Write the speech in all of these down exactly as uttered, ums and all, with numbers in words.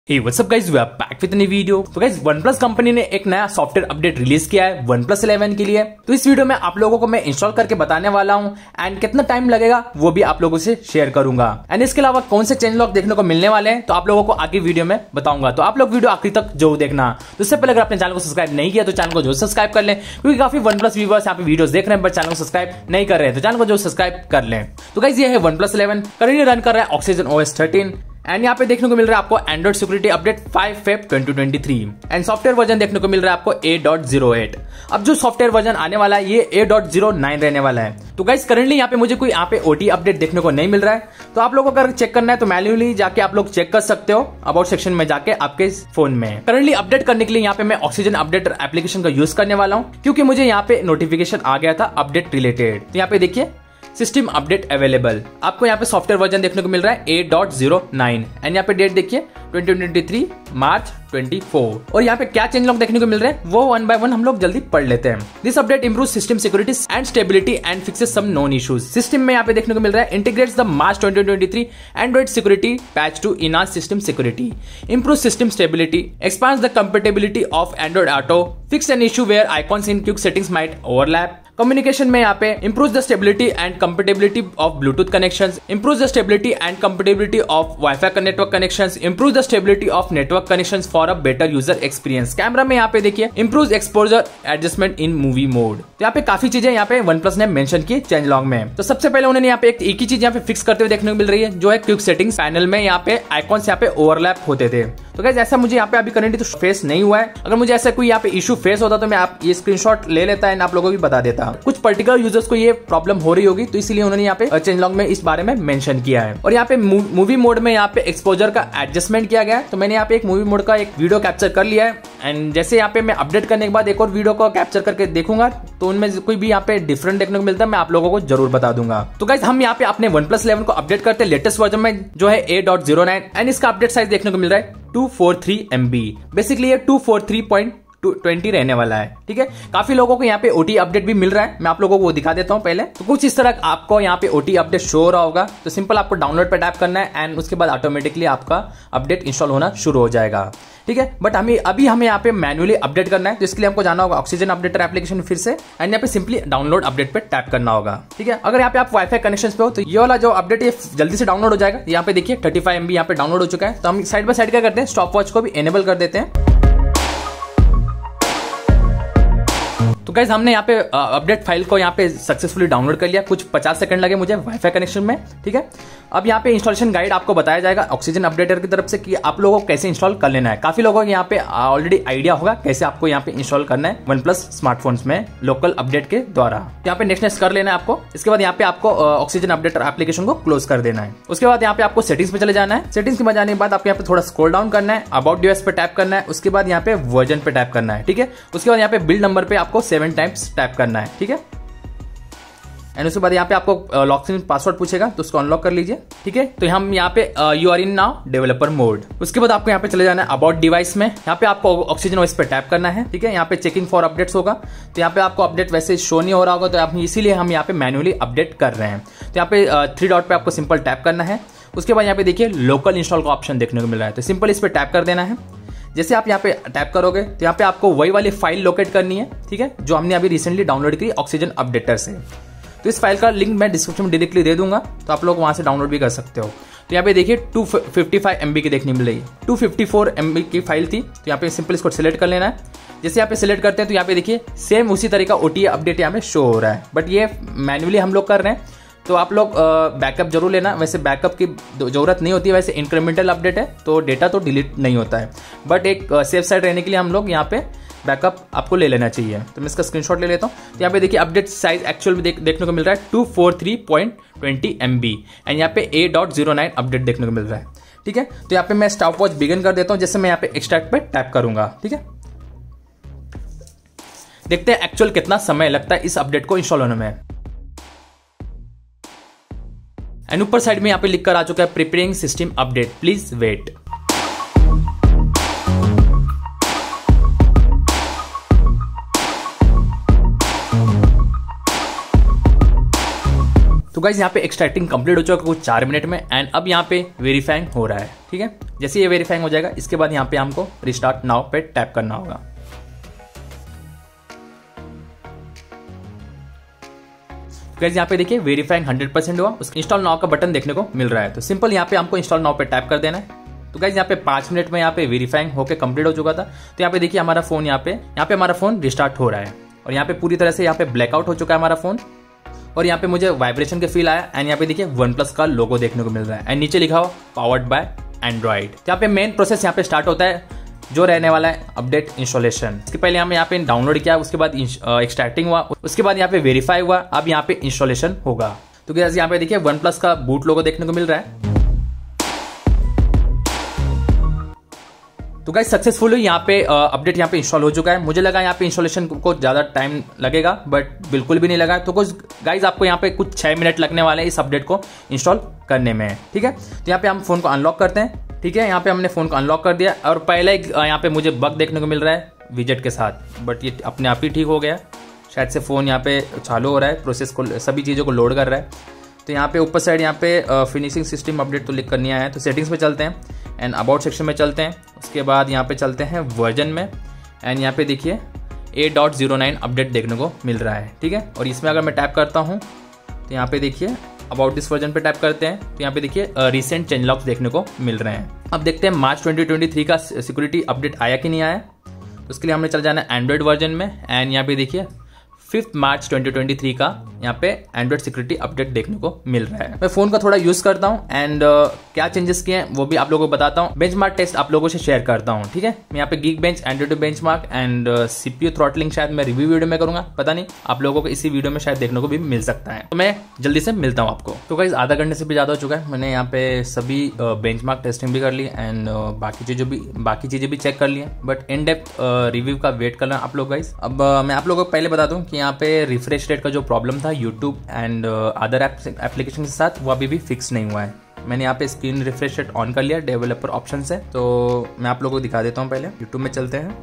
Hey, what's up guys? We are back with a new video. तो guys, OnePlus company ने एक नया software update release किया है OnePlus इलेवन के लिए। तो इस वीडियो में आप लोगों को मैं इंस्टॉल करके बताने वाला हूं एंड कितना टाइम लगेगा वो भी आप लोगों से शेयर करूंगा। एंड इसके अलावा कौन से चेंज लॉक देखने को मिलने वाले हैं तो आप लोगों को आगे वीडियो में बताऊंगा। तो आप लोग वीडियो आखिरी तक जरूर देखना। तो इससे पहले अगर अपने चैनल को सब्सक्राइब नहीं किया तो चैनल को जरूर सब्सक्राइब कर लें, क्योंकि काफी OnePlus व्यूअर्स यहाँ पे वीडियोस देख रहे हैं बट चैनल को सब्सक्राइब नहीं कर रहे हैं, तो चैनल को जरूर सब्सक्राइब कर लें। तो गाइस, ये है OnePlus इलेवन, करंटली रन कर रहा है ऑक्सीजन ओएस थर्टीन एंड यहाँ पे देखने को मिल रहा है आपको Android security update five Feb twenty twenty three and software version देखने को मिल रहा है आपको एट पॉइंट ज़ीरो एट। अब जो सॉफ्टवेयर वर्जन आने वाला है ये एट पॉइंट ज़ीरो नाइन रहने वाला है। तो गाइस, करंटली यहाँ पे मुझे कोई यहाँ पे ओटी अपडेट देखने को नहीं मिल रहा है। तो आप लोगों को अगर चेक करना है तो मैन्युअली जाके आप लोग चेक कर सकते हो अबाउट सेक्शन में जाके आपके फोन में। करंटली अपडेट करने के लिए यहाँ पे मैं ऑक्सीजन अपडेटर एप्लीकेशन का यूज करने वाला हूँ, क्योंकि मुझे यहाँ पे नोटिफिकेशन आ गया था अपडेट रिलेटेड। तो यहाँ पे देखिए सिस्टम अपडेट अवेलेबल, आपको यहाँ पे सॉफ्टवेयर वर्जन देखने को मिल रहा है eight point zero nine and यहाँ पे डेट देखिए twenty twenty three March twenty four. और यहाँ पे क्या चेंज लॉक देखने को मिल रहे हैं वो वन बाय वन हम लोग जल्दी पढ़ लेते हैं। This update improve system security and stability and fixes some known issues. System में यहाँ पे देखने को मिल रहा है integrates the March twenty twenty three Android security patch to enhance system security, improve system stability, expands the compatibility of Android Auto, fix an issue where icons in quick settings might overlap. Communication में यहाँ पे improves the stability and compatibility of Bluetooth connections, improves the stability and compatibility of Wi-Fi network connections, improves the stability of network connections for a better user experience. Camera में यहाँ पे देखिए improves exposure adjustment in movie mode। तो यहाँ पे काफी चीजें यहाँ पे OnePlus ने मेंशन की चेंज लॉग में। तो सबसे पहले उन्होंने यहाँ पे एक, एक ही चीज यहाँ पे फिक्स करते हुए देखने को मिल रही है, जो है क्विक सेटिंग्स पैनल में यहाँ पे आइकॉन्स यहाँ पे ओवरलैप होते थे। तो गाइस, ऐसा मुझे यहाँ पे अभी करंटली तो फेस नहीं हुआ है। अगर मुझे ऐसा कोई यहाँ पे इशू फेस होता तो मैं आप ये स्क्रीनशॉट ले लेता है आप लोगों को भी बता देता। कुछ पर्टिकुलर यूजर्स को ये प्रॉब्लम हो रही होगी, तो इसलिए उन्होंने यहाँ पे चेंज लॉग में इस बारे में मेंशन किया है। और यहाँ पे मूवी मोड में यहाँ पे एक्सपोजर का एडजस्टमेंट किया गया है। तो मैंने यहाँ पे एक मूवी मोड का एक वीडियो कैप्चर कर लिया है एंड जैसे यहाँ पे मैं अपडेट करने के बाद एक और वीडियो को कैप्चर करके देखूंगा तो उनमें कोई भी यहाँ पे डिफरेंट देखने को मिलता है मैं आप लोगों को जरूर बता दूंगा। तो गाइस, हम यहाँ पे अपने OnePlus इलेवन को अपडेट करते हैं लेटेस्ट वर्जन में, जो है eight point zero nine and इसका अपडेट साइज देखने को मिल रहा है टू फोर थ्री एम बी। बेसिकली ये two four three point twenty रहने वाला है। ठीक है, काफी लोगों को यहाँ पे ओटी अपडेट भी मिल रहा है, मैं आप लोगों को वो दिखा देता हूँ पहले। तो कुछ इस तरह आपको यहाँ पे ओटी अपडेट शो हो रहा होगा। तो सिंपल आपको डाउनलोड पे टैप करना है एंड उसके बाद ऑटोमेटिकली आपका अपडेट इंस्टॉल होना शुरू हो जाएगा। ठीक है, बट हमें अभी हमें यहाँ पे मैन्युअली अपडेट करना है, तो इसके लिए हमको जाना होगा ऑक्सीजन अपडेटर एप्लीकेशन फिर से एंड यहाँ पे सिंपली डाउनलोड अपडेट पे टैप करना होगा। ठीक है, अगर यहाँ पे आप वाईफाई कनेक्शन पे हो तो ये वाला जो अपडेट ये जल्दी से डाउनलोड हो जाएगा। यहाँ पे देखिए थर्टी फाइव एमबी यहाँ पे डाउनलोड हो चुका है। तो हम साइड बाय साइड क्या करते हैं, स्टॉप वॉच को भी एनेबल कर देते हैं। तो गाइस, हमने यहाँ पे अपडेट फाइल को यहाँ पे सक्सेसफुली डाउनलोड कर लिया। कुछ पचास सेकंड लगे मुझे वाईफाई कनेक्शन में। ठीक है, अब यहाँ पे इंस्टॉलेशन गाइड आपको बताया जाएगा ऑक्सीजन अपडेटर की तरफ से कि आप लोगों को कैसे इंस्टॉल कर लेना है। काफी लोगों को यहाँ पे ऑलरेडी आइडिया होगा कैसे आपको यहाँ पे इंस्टॉल करना है OnePlus स्मार्टफोन्स में लोकल अपडेट के द्वारा। यहाँ पे नेक्स्ट नेक्स्ट कर लेना है आपको। इसके बाद यहाँ पे आपको ऑक्सीजन अपडेटर एप्लीकेशन को क्लोज कर देना है। उसके बाद यहाँ पे आपको सेटिंग्स पे चले जाना है। सेटिंग्स में जाने के बाद आपको यहाँ पे थोड़ा स्क्रॉल डाउन करना है, अबाउट डिवाइस पे टैप करना है, उसके बाद यहाँ पे वर्जन पे टैप करना है। ठीक है, उसके बाद यहाँ पे बिल्ड नंबर पे आपको सेवन टाइम्स टैप करना है। ठीक है, एंड उसके बाद यहाँ पे आपको लॉक इन पासवर्ड पूछेगा तो उसको अनलॉक कर लीजिए। ठीक है, तो हम यहाँ पे you are in now developer mode. उसके बाद आपको यहाँ पे चले जाना है अबाउट डिवाइस में। यहाँ पे आपको ऑक्सीजन ओएस पे टैप करना है। ठीक है, यहाँ पे चेकिंग फॉर अपडेट्स होगा, तो यहाँ पे आपको अपडेट वैसे शो नहीं हो रहा होगा, तो आप इसीलिए हम यहाँ पे मैन्युअली अपडेट कर रहे हैं। तो यहाँ पे थ्री डॉट पे आपको सिंपल टैप करना है। उसके बाद यहाँ पे देखिए लोकल इंस्टॉल का ऑप्शन देखने को मिल रहा है, तो सिंपल इस पे टैप कर देना है। जैसे आप यहाँ पे टैप करोगे तो यहाँ पे आपको वही वाली फाइल लोकेट करनी है। ठीक है, जो हमने अभी रिसेंटली डाउनलोड की ऑक्सीजन अपडेटर से। तो इस फाइल का लिंक मैं डिस्क्रिप्शन में डायरेक्टली दे दूंगा, तो आप लोग वहां से डाउनलोड भी कर सकते हो। तो यहाँ पे देखिए टू फिफ्टी फाइव एमबी की देखने मिल रही है, टू फिफ्टी फोर एमबी की फाइल थी। तो यहाँ पे सिंपल इसको सिलेक्ट कर लेना है। जैसे यहाँ पे सिलेक्ट करते हैं तो यहाँ पे देखिए सेम उसी तरह का ओटी अपडेट यहाँ पे शो हो रहा है, बट ये मैन्युअली हम लोग कर रहे हैं। तो आप लोग बैकअप जरूर लेना। वैसे बैकअप की जरूरत नहीं होती है, वैसे इंक्रीमेंटल अपडेट है तो डेटा तो डिलीट नहीं होता है, बट एक सेफ साइड रहने के लिए हम लोग यहाँ पे बैकअप आपको ले लेना चाहिए। तो मैं इसका स्क्रीनशॉट ले लेता हूँ। तो यहाँ पे देखिए अपडेट साइज एक्चुअल में देख, देखने को मिल रहा है two four three point twenty MB and यहाँ पे eight point zero nine update देखने को मिल रहा है। ठीक है, तो यहाँ पे मैं स्टॉप वॉच बिगिन कर देता हूँ। जैसे मैं यहाँ पे एक्सट्रैक्ट पे टैप करूंगा। ठीक है, देखते हैं एक्चुअल कितना समय लगता है इस अपडेट को इंस्टॉल होने में। एंड ऊपर साइड में यहाँ पे लिख कर आ चुका है preparing system update, please wait. तो गाइस यहाँ पे एक्सट्रैक्टिंग कंप्लीट हो चुका कुछ चार मिनट में एंड अब यहाँ पे वेरीफाइंग हो रहा है। ठीक है, जैसे ये वेरीफाइंग हो जाएगा इसके बाद यहाँ पे हमको रिस्टार्ट नाउ पे टैप करना होगा। गाइस यहाँ पे देखिए वेरीफाइंग हंड्रेड परसेंट हुआ, उसका इंस्टॉल नाउ का बटन देखने को मिल रहा है। तो सिंपल यहाँ पे हमको इंस्टॉल नाउ पे टैप कर देना है। तो गाइस यहाँ पे पांच मिनट में यहाँ पे वेरीफाइंग होकर कंप्लीट हो चुका था। तो यहाँ पे देखिए हमारा फोन यहाँ पे यहाँ पे हमारा फोन रिस्टार्ट हो रहा है और यहाँ पे पूरी तरह से यहाँ पे ब्लैकआउट हो चुका है हमारा फोन और यहाँ पे मुझे वाइब्रेशन के फील आया एंड यहाँ पे देखिए वन प्लस का लोगो देखने को मिल रहा है एंड नीचे लिखा हो पावर्ड बाय एंड्रॉइड। यहाँ पे मेन प्रोसेस यहाँ पे स्टार्ट होता है जो रहने वाला है अपडेट इंस्टॉलेशन। इसके पहले हमें यहाँ पे डाउनलोड किया, उसके बाद एक्सट्रैक्टिंग हुआ, उसके बाद यहाँ पे वेरीफाई हुआ, अब यहाँ पे इंस्टॉलेशन होगा। तो गाइस यहाँ पे देखिए वन प्लस का बूट लोगो देखने को मिल रहा है। तो गाइस सक्सेसफुली यहाँ पे अपडेट यहाँ पे इंस्टॉल हो चुका है। मुझे लगा यहाँ पे इंस्टॉलेशन को ज्यादा टाइम लगेगा बट बिल्कुल भी नहीं लगा। तो कुछ गाइस आपको यहाँ पे कुछ छह मिनट लगने वाले हैं इस अपडेट को इंस्टॉल करने में। ठीक है, तो यहाँ पे हम फोन को अनलॉक करते हैं। ठीक है, यहाँ पे हमने फोन को अनलॉक कर दिया और पहले यहाँ पे मुझे बग देखने को मिल रहा है विजेट के साथ, बट ये अपने आप ही ठीक हो गया। शायद से फोन यहाँ पे चालू हो रहा है, प्रोसेस को सभी चीज़ों को लोड कर रहा है। तो यहाँ पे ऊपर साइड यहाँ पे फिनिशिंग सिस्टम अपडेट तो लिख कर नहीं आया है। तो सेटिंग्स में चलते हैं एंड अबाउट सेक्शन में चलते हैं, उसके बाद यहाँ पे चलते हैं वर्जन में एंड यहाँ पे देखिए eight dot zero nine update देखने को मिल रहा है। ठीक है, और इसमें अगर मैं टैप करता हूँ तो यहाँ पे देखिए अबाउट दिस वर्जन पे टैप करते हैं तो यहाँ पे देखिए रिसेंट चेंज लॉग्स देखने को मिल रहे हैं। अब देखते हैं मार्च ट्वेंटी ट्वेंटी थ्री का सिक्योरिटी अपडेट आया कि नहीं आया। तो उसके लिए हमने चल जाना है एंड्रॉइड वर्जन में एंड यहाँ पे देखिए fifth March twenty twenty three का यहाँ पे एंड्रॉइड सिक्योरिटी अपडेट देखने को मिल रहा है। मैं फोन का थोड़ा यूज करता हूँ एंड uh, क्या चेंजेस किए हैं वो भी आप लोगों को बताता हूँ। बेंचमार्क टेस्ट आप लोगों से शेयर करता हूँ। ठीक है, मैं यहाँ पे Geekbench Android benchmark and CPU throttling शायद मैं रिव्यू वीडियो में करूंगा, पता नहीं, आप लोगों को इसी वीडियो में शायद देखने को भी मिल सकता है। तो मैं जल्दी से मिलता हूँ आपको। तो गाइस आधा घंटे से भी ज्यादा हो चुका है, मैंने यहाँ पे सभी बेंचमार्क टेस्टिंग भी कर ली एंड uh, बाकी चीजें भी बाकी चीजें भी चेक कर ली है, बट इन डेप्थ रिव्यू का वेट करना आप लोग गाइस। अब uh, मैं आप लोगों को पहले बता दूं कि यहाँ पे रिफ्रेश रेट का जो प्रॉब्लम था यूट्यूब एंड अदर एप्लीकेशन के साथ वो अभी भी फिक्स नहीं हुआ है। मैंने यहाँ पे स्क्रीन रिफ्रेश रेट ऑन कर लिया डेवलपर ऑप्शन से। तो मैं आप लोगों को दिखा देता हूँ, पहले यूट्यूब में चलते हैं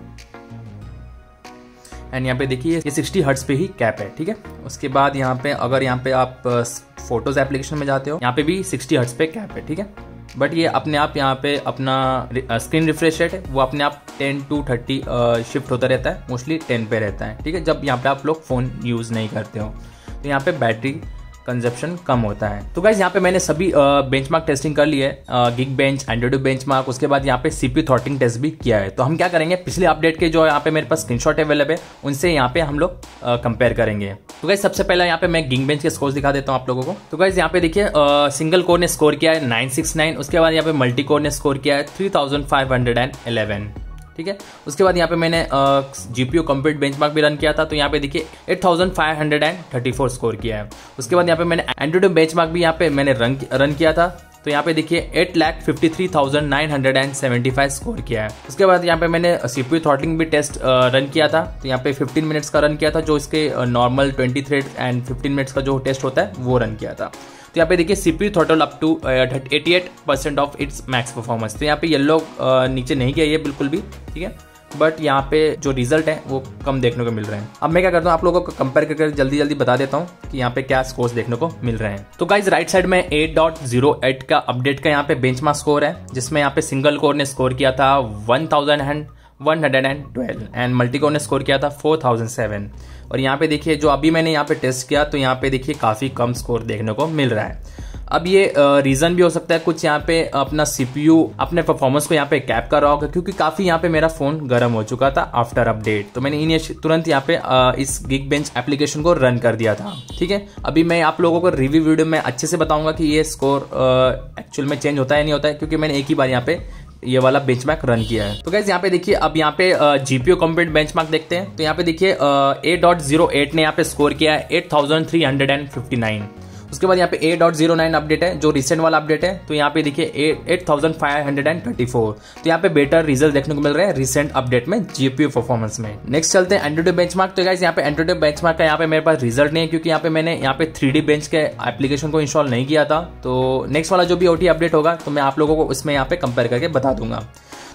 एंड यहाँ पे देखिए ये सिक्सटी हर्ट्ज पे ही कैप है। ठीक है, उसके बाद यहाँ पे अगर यहाँ पे आप फोटोज एप्लीकेशन में जाते हो यहाँ पे भी सिक्सटी हर्ट्ज पे कैप है। ठीक है, बट ये अपने आप यहाँ पे अपना स्क्रीन रिफ्रेश रेट है वो अपने आप टेन टू थर्टी शिफ्ट होता रहता है, मोस्टली टेन पे रहता है। ठीक है, जब यहाँ पे आप लोग फोन यूज नहीं करते हो तो यहाँ पे बैटरी कंजप्शन कम होता है। तो गाइस यहाँ पे मैंने सभी बेंचमार्क टेस्टिंग कर ली है, गिग बेंच, एंड्रॉइड बेंचमार्क, उसके बाद यहाँ पे सीपीयू थ्रॉटलिंग टेस्ट भी किया है। तो हम क्या करेंगे, पिछले अपडेट के जो यहाँ पे मेरे पास स्क्रीनशॉट अवेलेबल है उनसे यहाँ पे हम लोग कंपेयर करेंगे। तो गाइस सबसे पहले यहाँ पे मैं गिग बेंच के स्कोर दिखा देता हूँ आप लोगों को। तो गाइस यहाँ पे देखिए सिंगल कोर ने स्कोर किया है नाइन सिक्स नाइन, उसके बाद यहाँ पे मल्टी कोर ने स्कोर किया है three thousand five hundred eleven. ठीक है, उसके बाद यहाँ पे मैंने जीपीयू कंप्लीट बेंचमार्क भी रन किया था तो यहाँ पे देखिए eight thousand five hundred thirty four score किया है। उसके बाद यहाँ पे मैंने एंड्रॉइड बेंचमार्क भी यहाँ पे मैंने रन रन किया था तो यहाँ पे देखिए eight lakh fifty three thousand nine hundred seventy five score किया है। उसके बाद यहाँ पे मैंने सीपीयू थ्रॉटलिंग भी टेस्ट रन किया था तो यहाँ पे फिफ्टीन मिनट्स का रन किया था, जो इसके normal twenty thread and fifteen minutes का जो टेस्ट होता है वो रन किया था। तो यहाँ पे देखिए CPU throttle up to eighty eight percent of its max performance. तो यहाँ पे येलो नीचे नहीं किया ये बिल्कुल भी। ठीक है, बट यहाँ पे जो रिजल्ट है वो कम देखने को मिल रहे हैं। अब मैं क्या करता हूँ आप लोगों को कंपेयर करके जल्दी जल्दी बता देता हूँ कि यहाँ पे क्या स्कोर्स देखने को मिल रहे हैं। तो गाइज राइट साइड में एट डॉट ज़ीरो एट का अपडेट का यहाँ पे बेंचमार्क स्कोर है, जिसमें यहाँ पे सिंगल कोर ने स्कोर किया था one thousand one hundred twelve and multi core ने स्कोर किया था फोर थाउजेंड सेवन। और यहाँ पे देखिए जो अभी मैंने यहाँ पे टेस्ट किया तो यहाँ पे देखिए काफी कम स्कोर देखने को मिल रहा है। अब ये रीजन भी हो सकता है कुछ यहाँ पे अपना सीपीयू अपने परफॉर्मेंस को यहाँ पे कैप कर रहा होगा, क्योंकि काफी यहाँ पे मेरा फोन गर्म हो चुका था आफ्टर अपडेट। तो मैंने इन तुरंत यहाँ पे इस गिग बेंच एप्लीकेशन को रन कर दिया था। ठीक है, अभी मैं आप लोगों को रिव्यू वीडियो में अच्छे से बताऊंगा कि ये स्कोर एक्चुअल में चेंज होता है नहीं होता है, क्योंकि मैंने एक ही बार यहाँ पे ये वाला बेंचमार्क रन किया है। तो गाइस यहाँ पे देखिए अब यहाँ पे जीपीयू कंप्लीट बेंचमार्क देखते हैं। तो यहाँ पे देखिए एट डॉट ज़ीरो एट ने यहाँ पे स्कोर किया है eight thousand three hundred fifty nine. उसके बाद यहाँ पे eight dot zero nine update है जो रिसेंट वाला अपडेट है, तो यहाँ पे देखिए eight thousand five hundred thirty four. तो यहाँ पे बेटर रिजल्ट देखने को मिल रहे हैं रिसेंट अपडेट में जीपीयू परफॉर्मेंस में। नेक्स्ट चलते हैं एंड्रॉइड बेंचमार्क। तो गाइस यहाँ पे एंड्रॉइड बेंचमार्क का यहाँ पे मेरे पास रिजल्ट नहीं है, क्योंकि यहाँ पे मैंने यहाँ पे थ्री डी बेंच के एप्लीकेशन को इंस्टॉल नहीं किया था। तो नेक्स्ट वाला जो भी ओटी अपडेट होगा तो मैं आप लोगों को उसमें यहाँ पे कंपेयर करके बता दूंगा।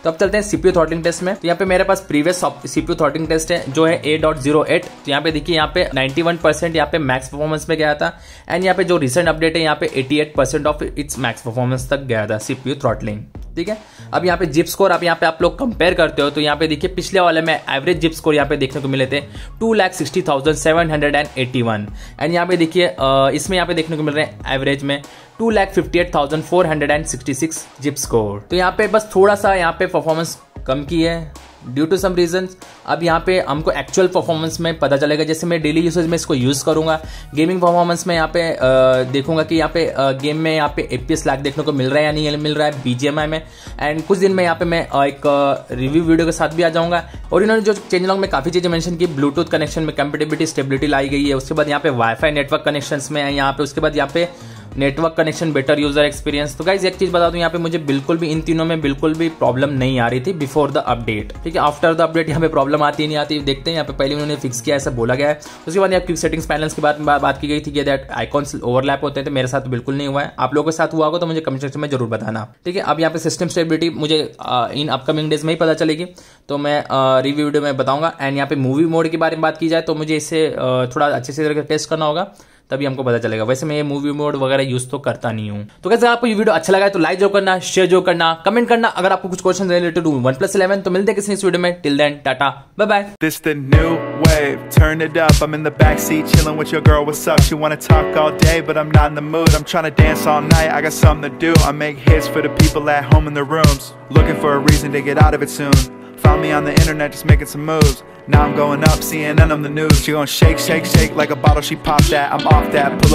तो अब चलते हैं सीपीयू थ्रॉटलिंग टेस्ट में। तो यहाँ पे मेरे पास प्रीवियस सीपीयू थ्रॉटलिंग टेस्ट है जो है ए डॉट ज़ीरो एट। तो यहाँ पे देखिए यहाँ पे इक्यानवे परसेंट यहाँ पे मैक्स परफॉर्मेंस में गया था, एंड यहाँ पे जो रिसेंट अपडेट है यहाँ पे अठासी percent of its max performance तक गया था सीपीयू थ्रॉटलिंग। ठीक है, अब यहाँ पे जिप स्कोर आप यहाँ पे आप लोग कंपेयर करते हो तो यहाँ पे देखिए पिछले वाले में एवरेज जिप स्कोर यहाँ पे देखने को मिले थे two lakh sixty thousand seven hundred and eighty one, and यहाँ पे देखिए इसमें यहाँ पे देखने को मिल रहे हैं एवरेज में two lakh fifty eight thousand four hundred and sixty six zip score. तो यहाँ पे बस थोड़ा सा यहाँ पे परफॉर्मेंस कम की है ड्यू टू सम रीजंस। अब यहाँ पे हमको एक्चुअल परफॉर्मेंस में पता चलेगा, जैसे मैं डेली यूसेज में इसको यूज करूंगा। गेमिंग परफॉर्मेंस में यहाँ पे आ, देखूंगा कि यहाँ पे आ, गेम में यहाँ पे एफपीएस लैग देखने को मिल रहा है या नहीं मिल रहा है बीजीएमआई में, एंड कुछ दिन में यहाँ पे मैं आ, एक रिव्यू वीडियो के साथ भी आ जाऊंगा। और इन्होंने जो चेंज लॉग में काफी चीजें मेंशन की, ब्लूटूथ कनेक्शन में कंपेटेबिलिटी स्टेबिलिटी लाई गई है, उसके बाद यहाँ पे वाईफाई नेटवर्क कनेक्शन में है यहाँ पे, उसके बाद यहाँ पे network connection, better user experience. तो गाइज एक चीज बता दूं, यहाँ पे मुझे बिल्कुल भी इन तीनों में बिल्कुल भी प्रॉब्लम नहीं आ रही थी बिफोर द अपडेट। ठीक है, आफ्टर द अपडेट यहाँ पे प्रॉब्लम आती नहीं आती देखते हैं। यहाँ पे पहले उन्होंने फिक्स किया ऐसा बोला गया है। उसके बाद यहाँ क्विक सेटिंग्स पैनल्स की बात बात की गई थी कि दैट आइकॉन्स ओवरलैप होते हैं, तो मेरे साथ बिल्कुल नहीं हुआ है। आप लोगों के साथ हुआ होगा तो मुझे कमेंट सेक्शन में जरूर बताना। ठीक है, अब यहाँ पे सिस्टम स्टेबिलिटी मुझे इन अपकमिंग डेज में ही पता चलेगी, तो मैं रिव्यू वीडियो में बताऊंगा। एंड यहाँ पे मूवी मोड के बारे में बात की जाए तो मुझे इसे थोड़ा अच्छे से टेस्ट करना होगा, तभी हमको पता चलेगा। वैसे मैं ये मूवी मोड वगैरह यूज तो करता नहीं हूं। तो कैसे आपको ये वीडियो अच्छा लगा है तो लाइक जो करना, शेयर जो करना, कमेंट करना। अगर आपको कुछ question related to OnePlus eleven तो मिलते हैं किसी इस वीडियो में। Till then tata bye bye. This the new wave, turn it up. I'm in the backseat chilling with your girl. What's up? She wanna talk all day, but I'm not in the mood. I'm trying to dance all night. I got something to do. I make hits for the people at home in their rooms, looking for a reason to get out of it soon. Found me on the internet just making some moves. Now I'm going up, C N N on the news. She gon' shake, shake, shake like a bottle she popped that. I'm off that. Pull